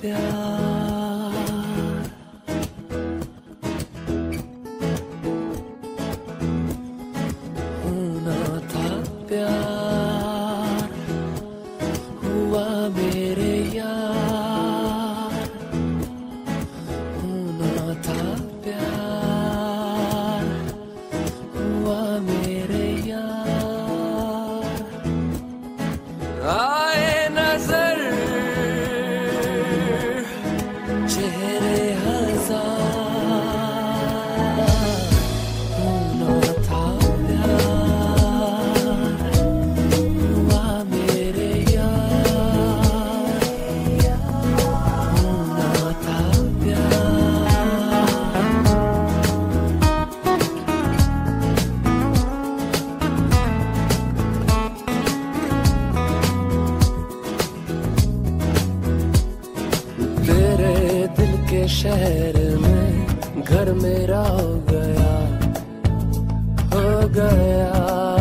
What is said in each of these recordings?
प्यार, होना था प्यार, हुआ मेरे यार, होना था प्यार, हुआ मेरे यार। आए नजर चेहरे हजार, होना था प्यार, हुआ मेरे यार, होना था प्यार। तेरे दिल के शहर में घर मेरा हो गया, हो गया।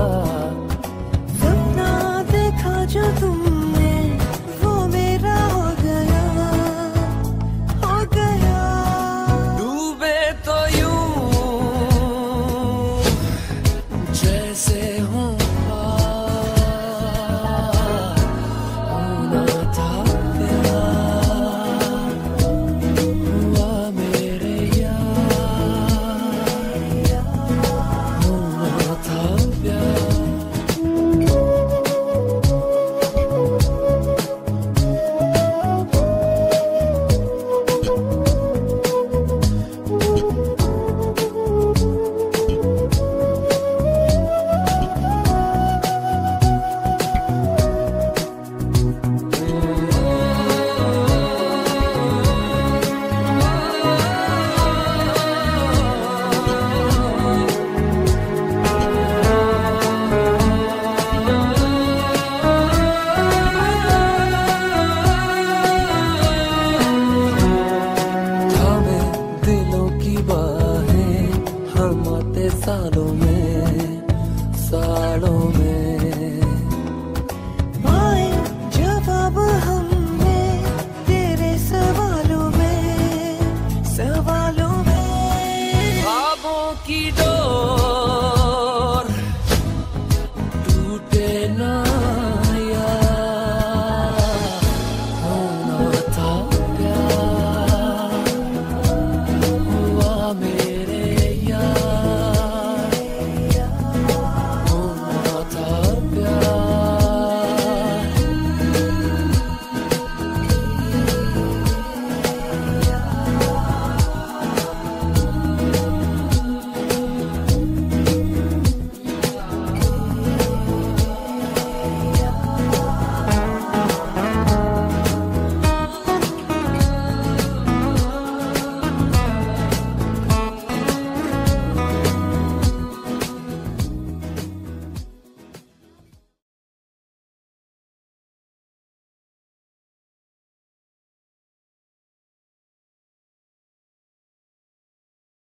सपना देखा जो तुमने वो मेरा हो गया, हो गया। डूबे तो यूं जैसे हूँ पार, होना था प्यार, हुआ मेरे यार, होना था प्यार। थामे दिलों की बाहें हम आते सालों में, सालों में। आए जवाब हमें तेरे सवालों में, सवालों में। ख्वाबों की